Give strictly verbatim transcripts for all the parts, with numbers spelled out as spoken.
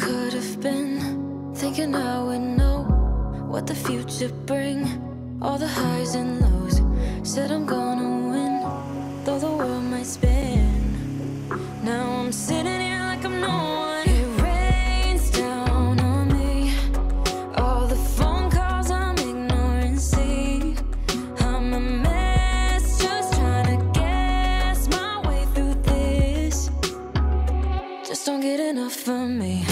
could have been, thinking I would know what the future bring. All the highs and lows, said I'm gonna win, though the world might spin. Now I'm sitting here like I'm no one. It rains down on me, all the phone calls I'm ignoring. See, I'm a mess, just trying to guess my way through this. Just don't get enough of me.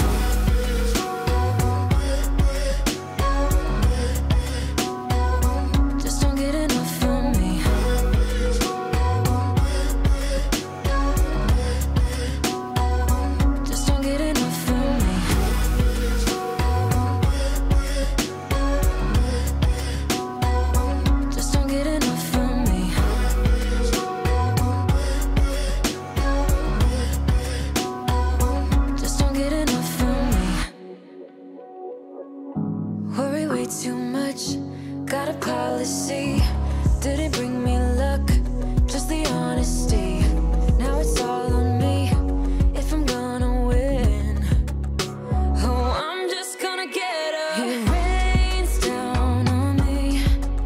Too much, got a policy, didn't bring me luck, just the honesty. Now it's all on me, if I'm gonna win. Oh, I'm just gonna get up. It rains down on me,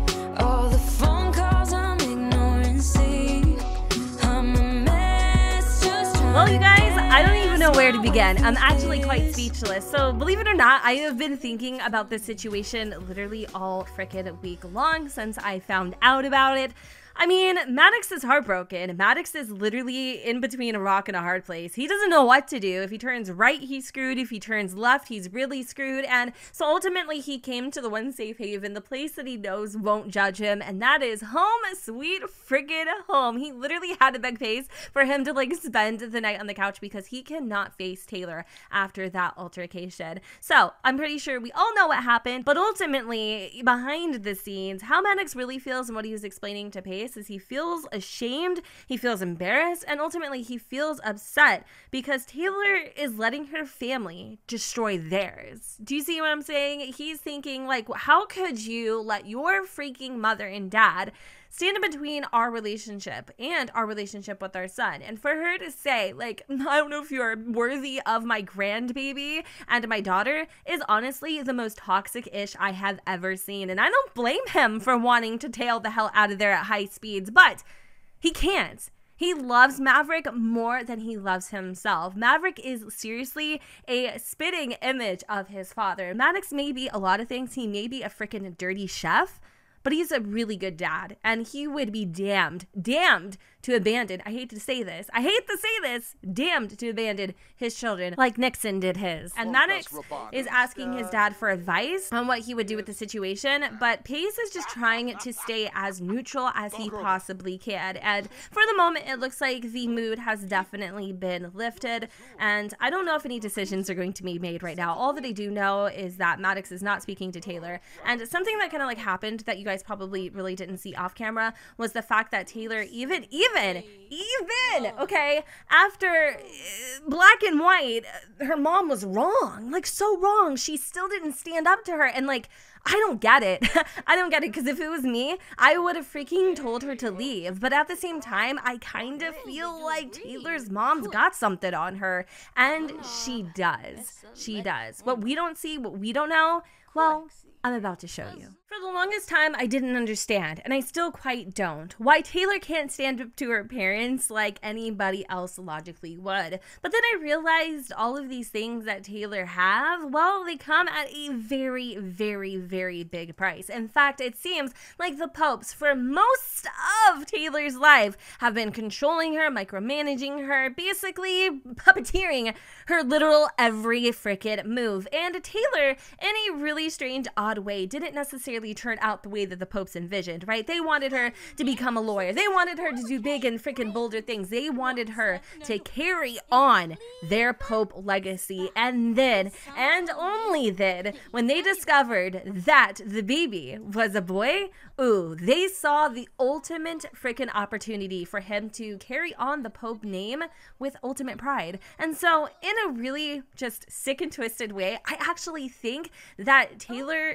all the phone calls I'm ignoring. See, I'm a mess, just trying. Well, you guys, I don't even know where to begin. I'm actually quite speechless. So believe it or not, I have been thinking about this situation literally all frickin' week long since I found out about it. I mean, Maddox is heartbroken. Maddox is literally in between a rock and a hard place. He doesn't know what to do. If he turns right, he's screwed. If he turns left, he's really screwed. And so ultimately, he came to the one safe haven, the place that he knows won't judge him, and that is home sweet friggin' home. He literally had to beg Pace for him to like spend the night on the couch because he cannot face Taylor after that altercation. So I'm pretty sure we all know what happened, but ultimately, behind the scenes, how Maddox really feels and what he was explaining to Pace is he feels ashamed, he feels embarrassed, and ultimately he feels upset because Taylor is letting her family destroy theirs. Do you see what I'm saying? He's thinking like, how could you let your freaking mother and dad stand in between our relationship and our relationship with our son? And for her to say, like, I don't know if you're worthy of my grandbaby and my daughter is honestly the most toxic-ish I have ever seen. And I don't blame him for wanting to tail the hell out of there at high speeds, but he can't. He loves Maverick more than he loves himself. Maverick is seriously a spitting image of his father. Maddox may be a lot of things. He may be a freaking dirty chef, but he's a really good dad, and he would be damned, damned to abandon, I hate to say this, I hate to say this, damned to abandon his children like Nixon did his. And Maddox is asking his dad for advice on what he would do with the situation, but Pace is just trying to stay as neutral as he possibly can. And for the moment, it looks like the mood has definitely been lifted, and I don't know if any decisions are going to be made right now. All that I do know is that Maddox is not speaking to Taylor, and something that kind of like happened that you guys probably really didn't see off camera was the fact that Taylor even, even Even, even, okay, after uh, Black and White, her mom was wrong, like so wrong. She still didn't stand up to her, and like, I don't get it. I don't get it, because if it was me, I would have freaking told her to leave. But at the same time, I kind of feel like Taylor's mom's got something on her, and she does. She does. What we don't see, what we don't know, well, I'm about to show you. For the longest time, I didn't understand, and I still quite don't, why Taylor can't stand up to her parents like anybody else logically would. But then I realized all of these things that Taylor have, well, they come at a very, very, very big price. In fact, it seems like the Popes, for most of Taylor's life, have been controlling her, micromanaging her, basically puppeteering her literal every frickin' move. And Taylor, in a really strange, odd way, didn't necessarily turn out the way that the Popes envisioned, right? They wanted her to become a lawyer. They wanted her to do big and freaking bolder things. They wanted her to carry on their Pope legacy. And then, and only then, when they discovered that the baby was a boy, ooh, they saw the ultimate freaking opportunity for him to carry on the Pope name with ultimate pride. And so, in a really just sick and twisted way, I actually think that Taylor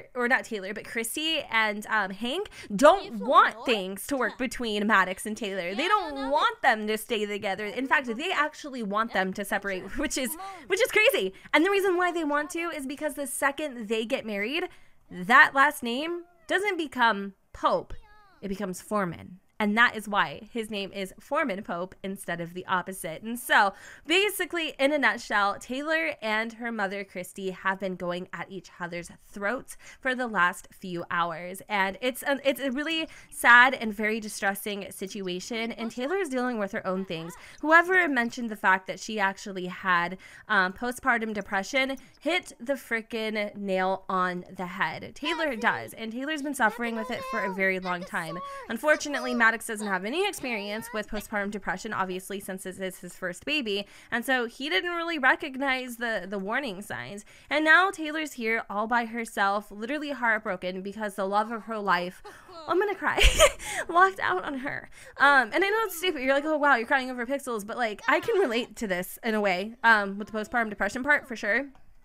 or not Taylor, but Christy and um, Hank don't want things to work between Maddox and Taylor. They don't want them to stay together. In fact, they actually want them to separate, which is which is crazy. And the reason why they want to is because the second they get married, that last name doesn't become Pope. It becomes Foreman. And that is why his name is Foreman Pope instead of the opposite. And so basically, in a nutshell, Taylor and her mother, Christy, have been going at each other's throats for the last few hours. And it's a, it's a really sad and very distressing situation. And Taylor is dealing with her own things. Whoever mentioned the fact that she actually had um, postpartum depression hit the freaking nail on the head. Taylor does. And Taylor's been suffering with it for a very long time. Unfortunately, Maddox doesn't have any experience with postpartum depression, obviously, since this is his first baby, and so he didn't really recognize the the warning signs. And now Taylor's here all by herself, literally heartbroken because the love of her life, I'm gonna cry, walked out on her. Um, and I know it's stupid. You're like, oh wow, you're crying over pixels, but like I can relate to this in a way, um, with the postpartum depression part for sure.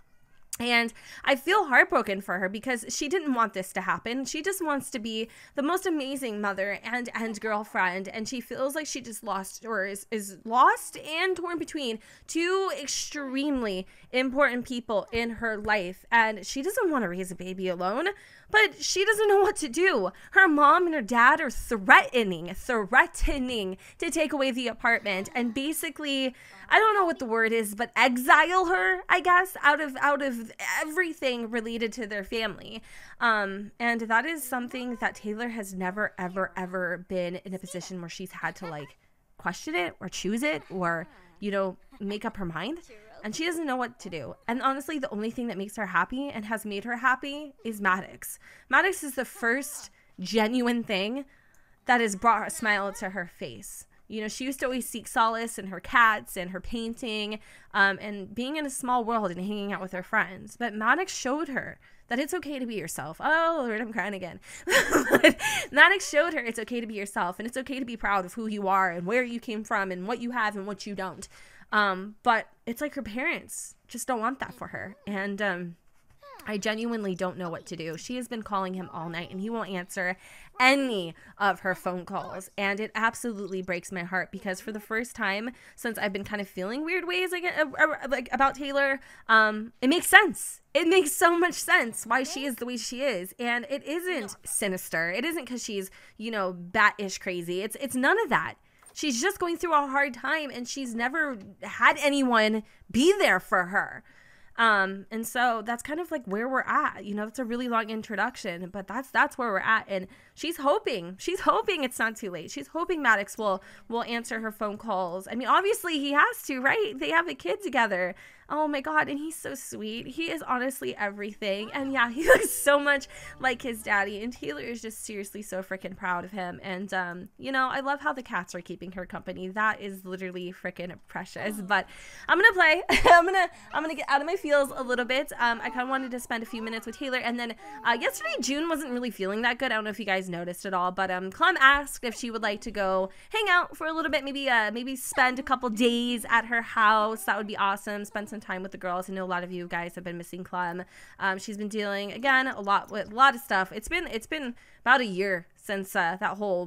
And I feel heartbroken for her because she didn't want this to happen. She just wants to be the most amazing mother and, and girlfriend. And she feels like she just lost or is, is lost and torn between two extremely important people in her life. And she doesn't want to raise a baby alone, but she doesn't know what to do. Her mom and her dad are threatening, threatening to take away the apartment and basically, I don't know what the word is, but exile her, I guess, out of, out of everything related to their family. Um, and that is something that Taylor has never, ever, ever been in a position where she's had to like question it or choose it or, you know, make up her mind. And she doesn't know what to do. And honestly, the only thing that makes her happy and has made her happy is Maddox. Maddox is the first genuine thing that has brought a smile to her face. You know, she used to always seek solace in her cats and her painting um, and being in a small world and hanging out with her friends. But Maddox showed her that it's okay to be yourself. Oh, Lord, I'm crying again. But Maddox showed her it's okay to be yourself and it's okay to be proud of who you are and where you came from and what you have and what you don't. Um, but it's like her parents just don't want that for her. And um, I genuinely don't know what to do. She has been calling him all night and he won't answer any of her phone calls. And it absolutely breaks my heart because for the first time since I've been kind of feeling weird ways like, uh, like about Taylor, um, it makes sense. It makes so much sense why she is the way she is. And it isn't sinister. It isn't because she's, you know, bat-ish crazy. It's, it's none of that. She's just going through a hard time and she's never had anyone be there for her. Um, and so that's kind of like where we're at, you know, it's a really long introduction, but that's, that's where we're at. And she's hoping, she's hoping it's not too late. She's hoping Maddox will, will answer her phone calls. I mean, obviously he has to, right? They have a kid together. Oh my God. And he's so sweet. He is honestly everything. And yeah, he looks so much like his daddy. And Taylor is just seriously so freaking proud of him. And, um, you know, I love how the cats are keeping her company. That is literally freaking precious. But I'm going to play. I'm going to, I'm going to get out of my feels a little bit. Um, I kind of wanted to spend a few minutes with Taylor. And then uh, yesterday, June wasn't really feeling that good. I don't know if you guys noticed at all. But um, Clem asked if she would like to go hang out for a little bit. Maybe, uh, maybe spend a couple days at her house. That would be awesome. Spend some time with the girls. I know a lot of you guys have been missing Clem. Um, she's been dealing again a lot with a lot of stuff. It's been it's been about a year since uh, that whole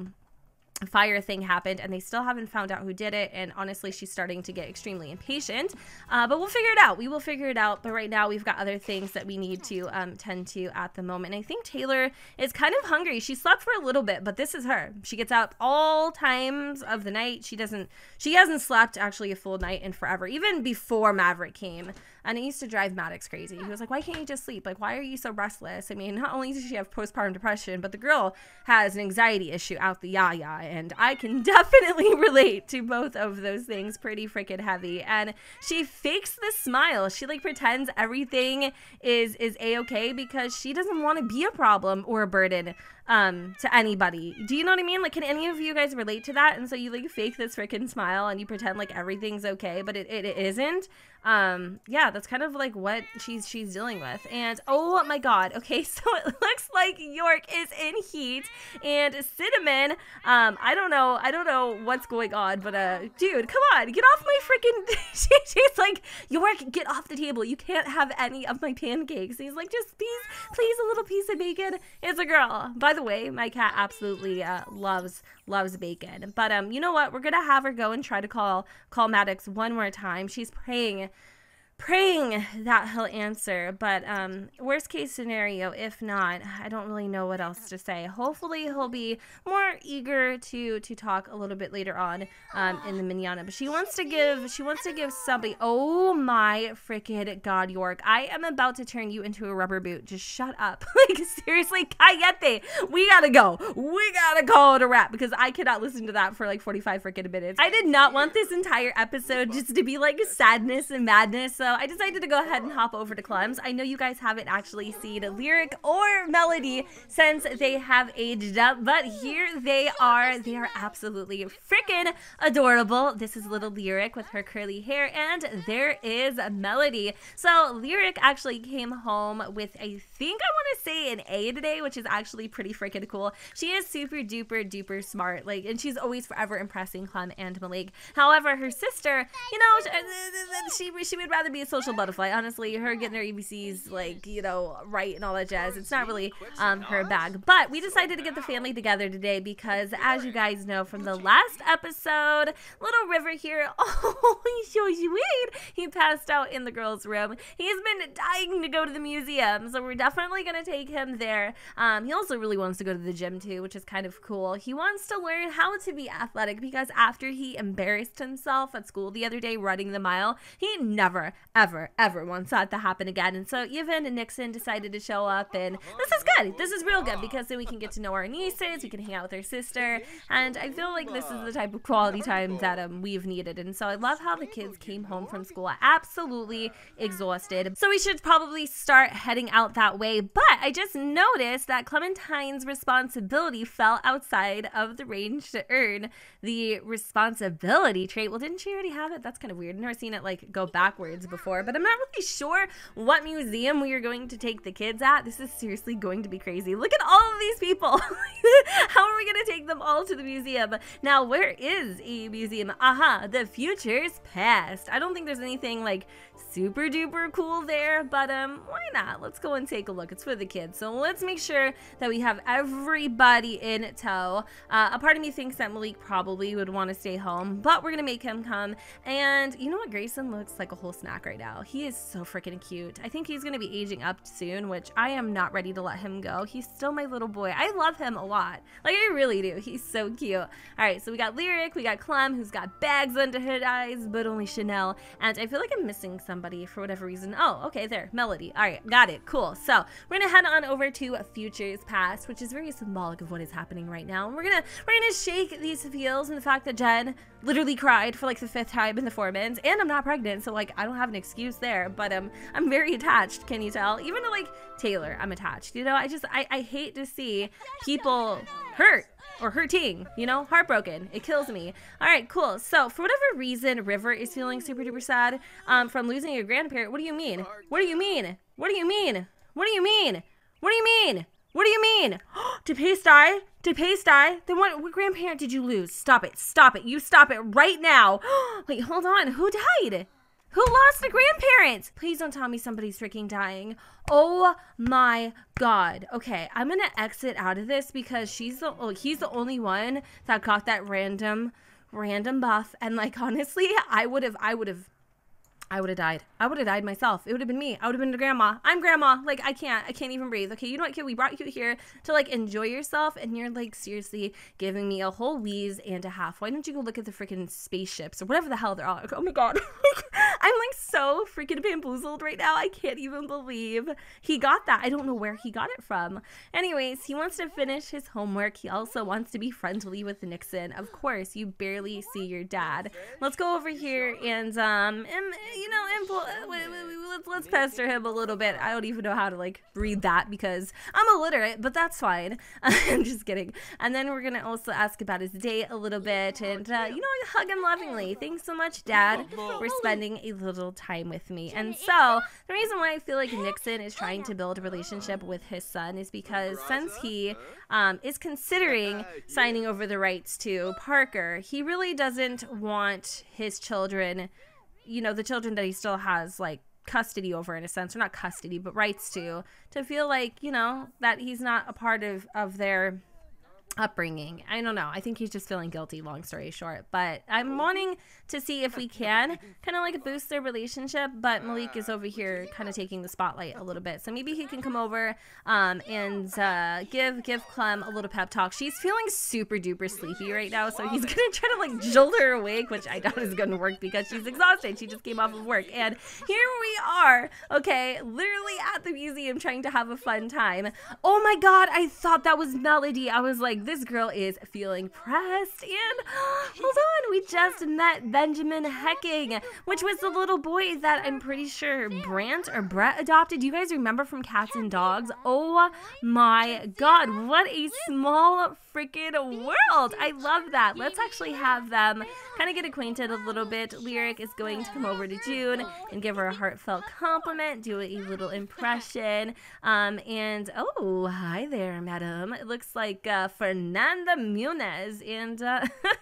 fire thing happened and they still haven't found out who did it. And honestly, she's starting to get extremely impatient, uh, but we'll figure it out. We will figure it out. But right now we've got other things that we need to um, tend to at the moment. And I think Taylor is kind of hungry. She slept for a little bit, but this is her. She gets up all times of the night. She doesn't, she hasn't slept actually a full night in forever, even before Maverick came. And it used to drive Maddox crazy. He was like, why can't you just sleep? Like, why are you so restless? I mean, not only does she have postpartum depression, but the girl has an anxiety issue out the yaya. And I can definitely relate to both of those things pretty freaking heavy. And she fakes the smile. She like pretends everything is, is a-okay because she doesn't want to be a problem or a burden um, to anybody. Do you know what I mean? Like, can any of you guys relate to that? And so you like fake this freaking smile and you pretend like everything's okay, but it, it, it isn't. Um, yeah, that's kind of like what she's she's dealing with. And oh my god, okay, so it looks like York is in heat, and Cinnamon, um, I don't know, I don't know what's going on, but uh, dude, come on, get off my freaking. she, she's like, York, get off the table. You can't have any of my pancakes. And he's like, just please, please, a little piece of bacon. It's a girl. By the way, my cat absolutely uh, loves loves bacon. But um, you know what? We're gonna have her go and try to call call Maddox one more time. She's praying. praying that he'll answer, but um worst case scenario, if not, I don't really know what else to say. Hopefully he'll be more eager to to talk a little bit later on um in the manana. But she wants to give she wants to give somebody. Oh my freaking god, York, I am about to turn you into a rubber boot. Just shut up. Like, seriously, Cayete, we gotta go. We gotta call it a wrap, because I cannot listen to that for like forty-five freaking minutes. I did not want this entire episode just to be like sadness and madness. So I decided to go ahead and hop over to Clem's. I know you guys haven't actually seen Lyric or Melody since they have aged up, but here they are. They are absolutely freaking adorable. This is little Lyric with her curly hair, and there is Melody. So Lyric actually came home with, I think I want to say, an A today, which is actually pretty freaking cool. She is super duper duper smart, like, and she's always forever impressing Clem and Malik. However, her sister, you know, she she would rather be a social butterfly. Honestly, her getting her A B Cs, like, you know, right and all that jazz, it's not really um her bag. But we decided to get the family together today because, as you guys know from the last episode, little River here, oh, he's so sweet. He passed out in the girls' room. He's been dying to go to the museum, so we're definitely gonna take him there. Um, he also really wants to go to the gym too, which is kind of cool. He wants to learn how to be athletic, because after he embarrassed himself at school the other day running the mile, he never, ever, ever wants that to happen again. And so even Nixon decided to show up, and this is good. This is real good, because then we can get to know our nieces, we can hang out with their sister, and I feel like this is the type of quality time that um, we've needed. And so I love how the kids came home from school absolutely exhausted. So we should probably start heading out that way. But I just noticed that Clementine's responsibility fell outside of the range to earn the responsibility trait. Well, didn't she already have it? That's kind of weird. I've never seen it like go backwards before, but I'm not really sure what museum we are going to take the kids at. This is seriously going to be crazy. Look at all of these people. How are we going to take them all to the museum? Now, where is a museum? Aha, the future's past. I don't think there's anything like super duper cool there, but um, why not? Let's go and take a look. It's for the kids, so let's make sure that we have everybody in tow. Uh, a part of me thinks that Malik probably would want to stay home, but we're gonna make him come. And you know what? Grayson looks like a whole snack right now. He is so freaking cute. I think he's gonna be aging up soon, which I am not ready to let him go. He's still my little boy. I love him a lot. Like, I really do. He's so cute. All right, so we got Lyric, we got Clem, who's got bags under her eyes, but only Chanel. And I feel like I'm missing somebody for whatever reason. Oh, okay, there, Melody. All right, got it. Cool. So we're gonna head on over to Future's Past, which is very symbolic of what is happening right now. And we're gonna we're gonna shake these feels and the fact that Jen literally cried for like the fifth time in the Foremans, and I'm not pregnant, so like I don't have an excuse there. But um, I'm very attached. Can you tell? Even to like Taylor, I'm attached. You know, I just I I hate to see people hurt or hurting, you know, heartbroken. It kills me. All right, cool. So for whatever reason, River is feeling super duper sad um, from losing a grandparent. What do you mean? What do you mean? What do you mean? What do you mean? What do you mean? What do you mean? Did Pace die? Did Pace die? Then what, what grandparent did you lose? Stop it. Stop it. You stop it right now. Wait, hold on. Who died? Who lost a grandparent? Please don't tell me somebody's freaking dying. Oh my god. Okay, I'm gonna exit out of this because she's the oh, he's the only one that got that random random buff, and like honestly, I would have I would have I would have died. I would have died myself. It would have been me. I would have been the grandma. I'm grandma. Like, I can't. I can't even breathe. Okay, you know what, kid? We brought you here to, like, enjoy yourself, and you're, like, seriously giving me a whole wheeze and a half. Why don't you go look at the freaking spaceships or whatever the hell they're all? Oh, my God. I'm, like, so freaking bamboozled right now. I can't even believe he got that. I don't know where he got it from. Anyways, he wants to finish his homework. He also wants to be friendly with Nixon. Of course, you barely see your dad. Let's go over here and, um, and you know, impl- let's, let's pester him a little bit. I don't even know how to, like, read that because I'm illiterate, but that's fine. I'm just kidding. And then we're going to also ask about his day a little bit and, uh, you know, hug him lovingly. Thanks so much, Dad, for spending a little time with me. And so the reason why I feel like Nixon is trying to build a relationship with his son is because since he um, is considering signing over the rights to Parker, he really doesn't want his children, you know, the children that he still has, like, custody over in a sense, or not custody, but rights to, to feel like, you know, that he's not a part of, of their upbringing. I don't know. I think he's just feeling guilty, long story short. But I'm wanting to see if we can kind of like boost their relationship. But Malik is over here kind of taking the spotlight a little bit. So maybe he can come over um, and uh, give give Clem a little pep talk. She's feeling super duper sleepy right now. So he's going to try to like jolt her awake, which I doubt is going to work because she's exhausted. She just came off of work. And here we are, okay, literally at the museum trying to have a fun time. Oh my God, I thought that was Melody. I was like, this girl is feeling pressed. And hold on, we just met Benjamin Hecking, which was the little boy that I'm pretty sure Brant or Brett adopted. Do you guys remember from Cats and Dogs? Oh my God, what a small freaking world. I love that. Let's actually have them kind of get acquainted a little bit. Lyric is going to come over to June and give her a heartfelt compliment, do a little impression. Um, and oh, hi there, madam. It looks like uh, Fernanda Muniz and uh,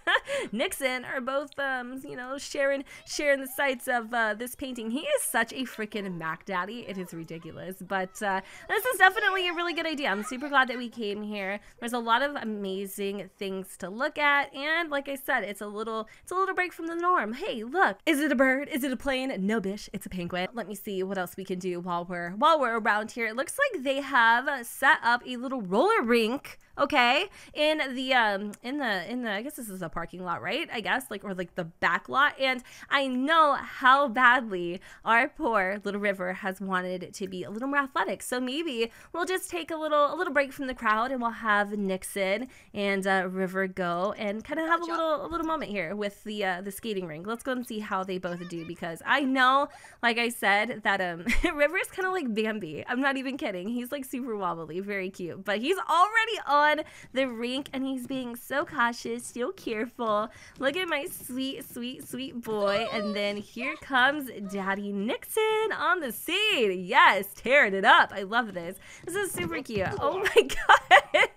Nixon are both, um, you know, sharing sharing the sights of uh, this painting. He is such a freaking Mac Daddy. It is ridiculous. But uh, this is definitely a really good idea. I'm super glad that we came here. There's a lot of amazing things to look at, and like I said, it's a little it's a little break from the norm. Hey, look, is it a bird? Is it a plane? No, bish, it's a penguin. Let me see what else we can do while we're while we're around here. It looks like they have set up a little roller rink, okay, in the um in the in the I guess this is a parking lot, right? I guess, like, or like the back lot. And I know how badly our poor little River has wanted to be a little more athletic, so maybe we'll just take a little a little break from the crowd and we'll have Nixon and uh, River go and kind of have a little a little moment here with the uh, the skating rink. Let's go and see how they both do, because I know, like I said, that um River is kind of like Bambi. I'm not even kidding. He's like super wobbly, very cute, but he's already on the rink and he's being so cautious, so careful. Look at my sweet, sweet, sweet boy. And then here comes Daddy Nixon on the scene. Yes, tearing it up. I love this. This is super cute. Oh my God.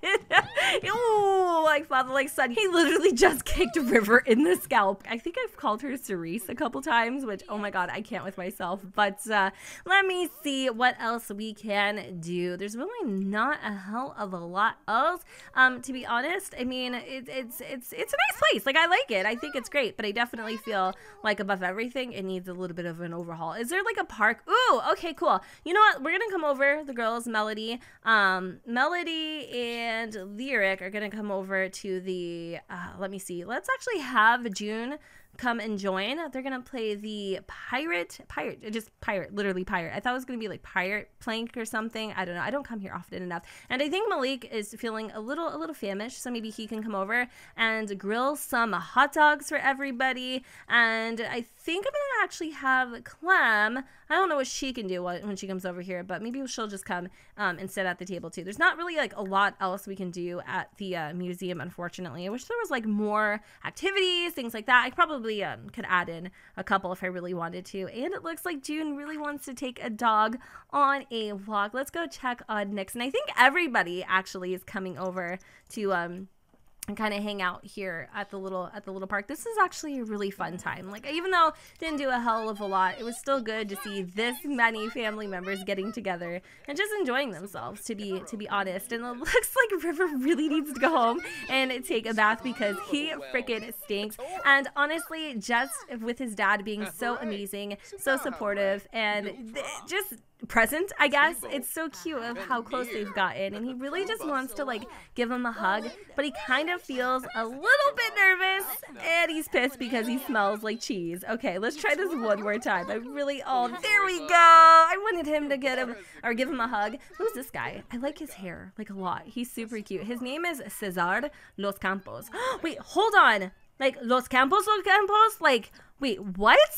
Ooh, like father, like son. He literally just kicked River in the scalp. I think I've called her Cerise a couple times, which, oh my God, I can't with myself. But uh, let me see what else we can do. There's really not a hell of a lot else. Um, to be honest, I mean, it, it's it's it's a nice place. Like, I like it. I think it's great, but I definitely feel like above everything, it needs a little bit of an overhaul. Is there like a park? Ooh, okay, cool. You know what? We're gonna come over. The girls, Melody, um, Melody and Lyric are gonna come over to the. Uh, let me see. Let's actually have June come and join. They're gonna play the pirate pirate just pirate literally pirate. I thought it was gonna be like pirate plank or something. I don't know. I don't come here often enough. And I think Malik is feeling a little a little famished, so maybe he can come over and grill some hot dogs for everybody. And I think I'm gonna actually have Clem. I don't know what she can do when she comes over here, but maybe she'll just come um, and sit at the table too. There's not really like a lot else we can do at the uh, museum, unfortunately. I wish there was like more activities, things like that. I probably um, could add in a couple if I really wanted to. And it looks like June really wants to take a dog on a walk. Let's go check on Nixon. I think everybody actually is coming over to um and kind of hang out here at the little at the little park. This is actually a really fun time. Like, even though didn't do a hell of a lot, it was still good to see this many family members getting together and just enjoying themselves, to be to be honest. And it looks like River really needs to go home and take a bath because he freaking stinks. And honestly, just with his dad being so amazing, so supportive, and just present, I guess, it's so cute of how close they've gotten. And he really just wants to like give him a hug, but he kind of feels a little bit nervous and he's pissed because he smells like cheese. Okay, let's try this one more time. I really, oh, there we go. I wanted him to get him or give him a hug. Who's this guy? I like his hair like a lot. He's super cute. His name is Cesar Los Campos. Wait, hold on. Like Los Campos, Los Campos? Like, wait, what?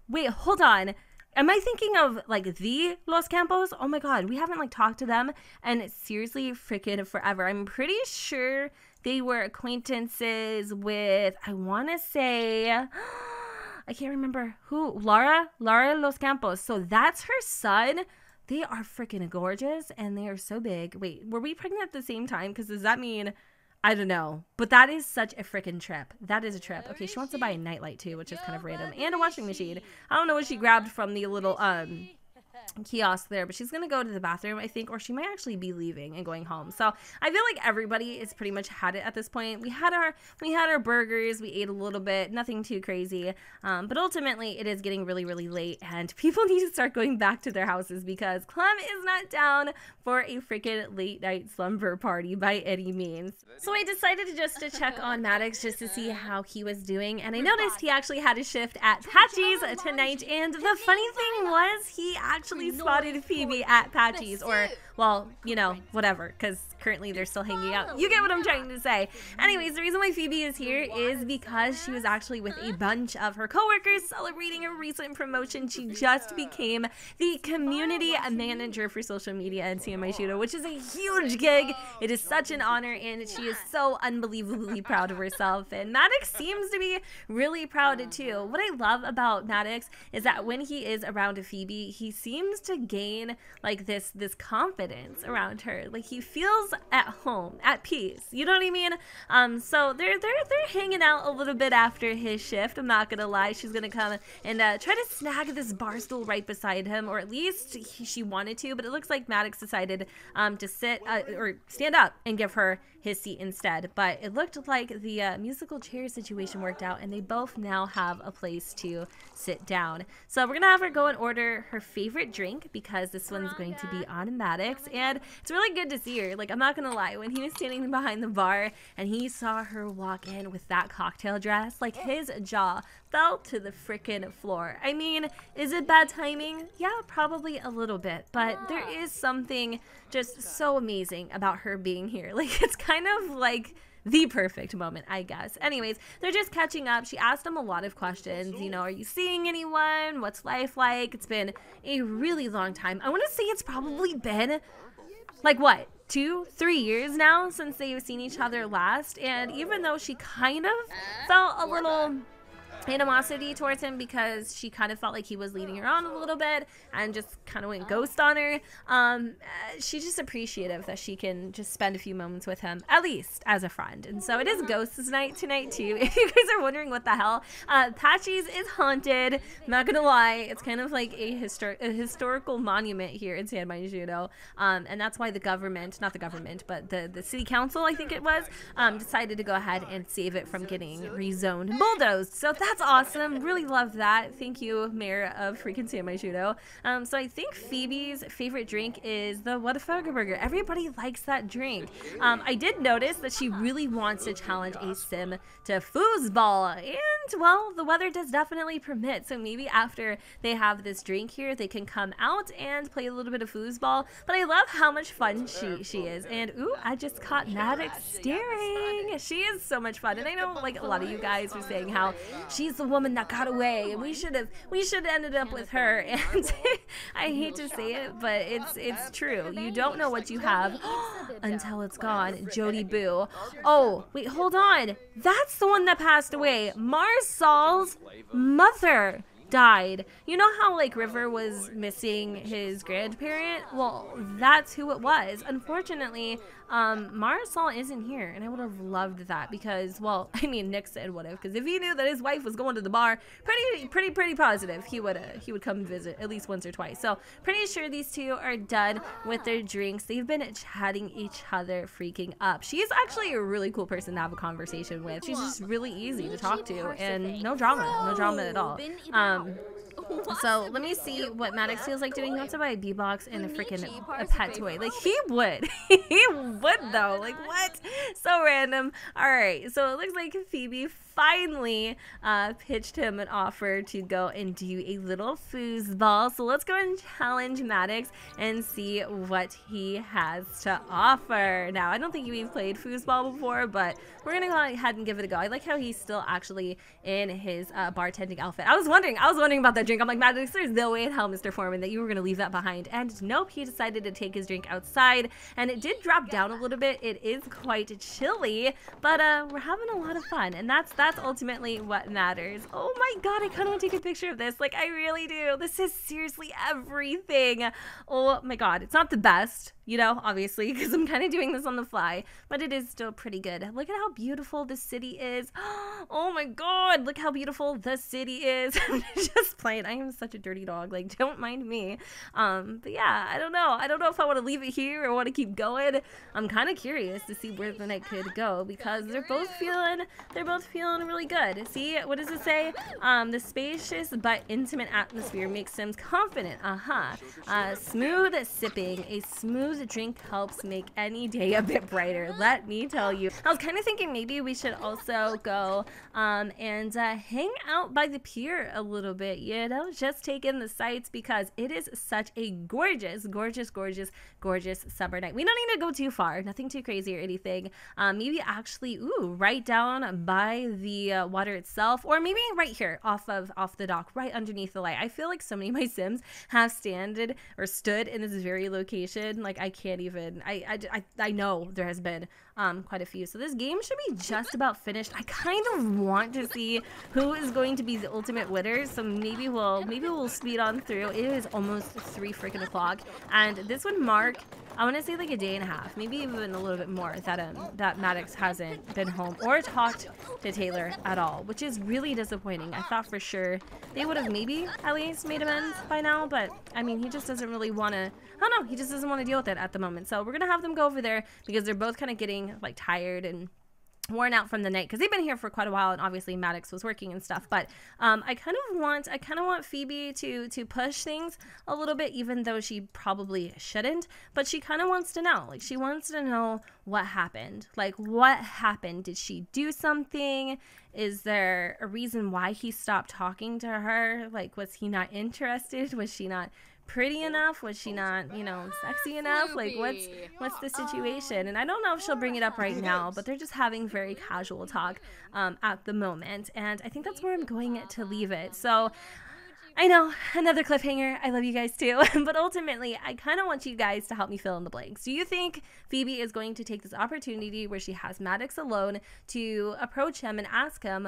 wait, hold on. Am I thinking of, like, the Los Campos? Oh, my God. We haven't, like, talked to them. And seriously, freaking forever. I'm pretty sure they were acquaintances with, I want to say, I can't remember who. Laura? Laura Los Campos. So that's her son. They are freaking gorgeous. And they are so big. Wait, were we pregnant at the same time? Because does that mean... I don't know, but that is such a freaking trip. That is a trip. Okay, she wants to buy a nightlight too, which is kind of random, and a washing machine. I don't know what she grabbed from the little um kiosk there, but she's gonna go to the bathroom, I think, or she might actually be leaving and going home. So I feel like everybody is pretty much had it at this point. We had our we had our burgers, we ate a little bit, nothing too crazy, um, but ultimately it is getting really really late, and people need to start going back to their houses because Clem is not down for a freaking late night slumber party by any means. So I decided to just to check on Maddox just to see how he was doing, and I noticed he actually had a shift at Patchy's tonight, and the funny thing was he actually spotted Phoebe at Patchy's, or, well, you know, whatever, because currently they're still hanging out. You get what I'm trying to say. Anyways, the reason why Phoebe is here is because she was actually with a bunch of her coworkers celebrating a recent promotion. She just became the community manager for social media at C M I Shooto, which is a huge gig. It is such an honor, and she is so unbelievably proud of herself, and Maddox seems to be really proud too. What I love about Maddox is that when he is around Phoebe, he seems to gain like this this confidence around her. Like he feels at home, at peace. You know what I mean? Um, so they're they're they're hanging out a little bit after his shift. I'm not gonna lie. She's gonna come and uh, try to snag this bar stool right beside him, or at least he, she wanted to. But it looks like Maddox decided um, to sit uh, or stand up and give her his seat instead. But it looked like the uh, musical chair situation worked out, and they both now have a place to sit down. So we're gonna have her go and order her favorite drink because this one's going to be on Maddox, and it's really good to see her. Like, I'm not gonna lie, when he was standing behind the bar and he saw her walk in with that cocktail dress, like his jaw fell to the frickin' floor. I mean, is it bad timing? Yeah, probably a little bit, but there is something just so amazing about her being here. Like, it's kind of like the perfect moment, I guess. Anyways, they're just catching up. She asked him a lot of questions. You know, are you seeing anyone? What's life like? It's been a really long time. I want to say it's probably been like what? Two, three years now since they've seen each other last. And even though she kind of felt a little animosity towards him because she kind of felt like he was leading her on a little bit and just kind of went ghost on her, um uh, she's just appreciative that she can just spend a few moments with him, at least as a friend. And so it is ghosts night tonight too. If you guys are wondering what the hell, uh Patchy's is haunted. I'm not gonna lie, it's kind of like a, histor a historical monument here in San Bernardino, um and that's why the government, not the government but the the city council, I think it was, um decided to go ahead and save it from getting rezoned and bulldozed. So that's That's awesome. Really love that. Thank you, Mayor of freaking San Bernardino. Um, so I think Phoebe's favorite drink is the Whataburger Burger. Everybody likes that drink. Um, I did notice that she really wants to challenge a sim to foosball, and well, the weather does definitely permit. So maybe after they have this drink here, they can come out and play a little bit of foosball. But I love how much fun she she is. And ooh, I just caught Maddox staring. She is so much fun. And I know like a lot of you guys were saying how she's the woman that got away, and we should have we should have ended up with her. And I hate to say it, but it's it's true. You don't know what you have until it's gone. Jody Boo. Oh, wait, hold on. That's the one that passed away. Marsal's mother died. You know how like River was missing his grandparent? Well, that's who it was. Unfortunately, um, Marisol isn't here, and I would have loved that because, well, I mean, Nick said would have, because if he knew that his wife was going to the bar, pretty, pretty, pretty positive he would, uh, he would come visit at least once or twice. So pretty sure these two are done with their drinks. They've been chatting each other freaking up. She's actually a really cool person to have a conversation with. She's just really easy to talk to, and no drama, no drama at all. Um, So let me see what Maddox feels like doing. He wants to buy a B-box and a freaking a pet toy. Like he would. He would though. Like what? So random. Alright, so it looks like Phoebe finally uh, pitched him an offer to go and do a little foosball. So let's go and challenge Maddox and see what he has to offer. Now, I don't think we've played foosball before, but we're gonna go ahead and give it a go. I like how he's still actually in his uh, bartending outfit. I was wondering, I was wondering about that drink. I'm like, Maddox, there's no way in hell, Mister Foreman, that you were going to leave that behind. And nope, he decided to take his drink outside. And it did drop down a little bit. It is quite chilly, but uh, we're having a lot of fun. And that's that's ultimately what matters. Oh my God, I kind of want to take a picture of this. Like, I really do. This is seriously everything. Oh my God, it's not the best, you know, obviously, because I'm kind of doing this on the fly, but it is still pretty good. Look at how beautiful the city is. Oh my God, look how beautiful the city is. I'm just playing. I am such a dirty dog. Like, don't mind me. Um, but yeah, I don't know. I don't know if I want to leave it here or want to keep going. I'm kind of curious to see where the night could go because they're both feeling, they're both feeling really good. See, what does it say? Um, the spacious but intimate atmosphere makes Sims confident. Uh-huh. Uh, smooth sipping. A smooth drink helps make any day a bit brighter. Let me tell you. I was kind of thinking maybe we should also go um, and uh, hang out by the pier a little bit, you know, just take in the sights because it is such a gorgeous, gorgeous, gorgeous, gorgeous summer night. We don't need to go too far, nothing too crazy or anything. Um, maybe actually, ooh, right down by the uh, water itself, or maybe right here off of off the dock, right underneath the light. I feel like so many of my Sims have standed or stood in this very location. Like, I can't even, I, I, I, I know there has been um, quite a few. So this game should be just about finished. I kind of want to see who is going to be the ultimate winner. So maybe we'll, maybe we'll speed on through. It is almost three freaking o'clock. And this would mark, I want to say like a day and a half, maybe even a little bit more that um, that Maddox hasn't been home or talked to Taylor at all, which is really disappointing. I thought for sure they would have maybe at least made amends by now, but I mean, he just doesn't really want to, I don't know, he just doesn't want to deal with it at the moment. So we're going to have them go over there because they're both kind of getting like tired and worn out from the night because they've been here for quite a while, and obviously Maddox was working and stuff. But um, I kind of want, I kind of want Phoebe to to push things a little bit, even though she probably shouldn't. But she kind of wants to know, like she wants to know what happened. Like, what happened? Did she do something? Is there a reason why he stopped talking to her? Like, was he not interested? Was she not pretty enough? Was she not, you know, sexy enough? Like, what's what's the situation? And I don't know if she'll bring it up right now, but they're just having very casual talk um, at the moment, and I think that's where I'm going to leave it. So I know, another cliffhanger. I love you guys too. But ultimately, I kind of want you guys to help me fill in the blanks. Do you think Phoebe is going to take this opportunity where she has Maddox alone to approach him and ask him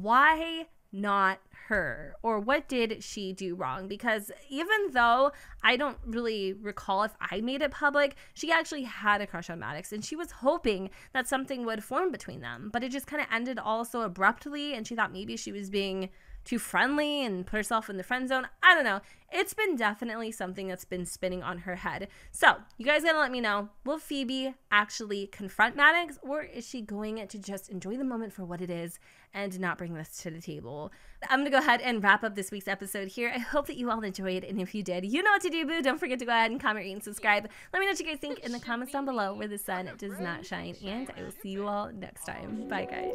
why not her, or what did she do wrong? Because even though I don't really recall if I made it public, she actually had a crush on Maddox, and she was hoping that something would form between them, but it just kind of ended all so abruptly, and she thought maybe she was being too friendly and put herself in the friend zone. I don't know. It's been definitely something that's been spinning on her head. So you guys gotta let me know, will Phoebe actually confront Maddox, or is she going to just enjoy the moment for what it is and not bring this to the table? I'm gonna go ahead and wrap up this week's episode here. I hope that you all enjoyed, and if you did, you know what to do, boo. Don't forget to go ahead and comment, rate, and subscribe. Let me know what you guys think in the comments down below where the sun does not shine, and I will see you all next time. Bye, guys.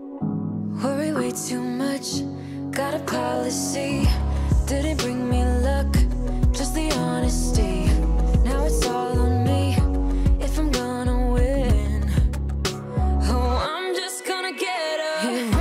Worry way too much. Got a policy, didn't bring me luck, just the honesty. Now it's all on me, if I'm gonna win. Oh, I'm just gonna get up.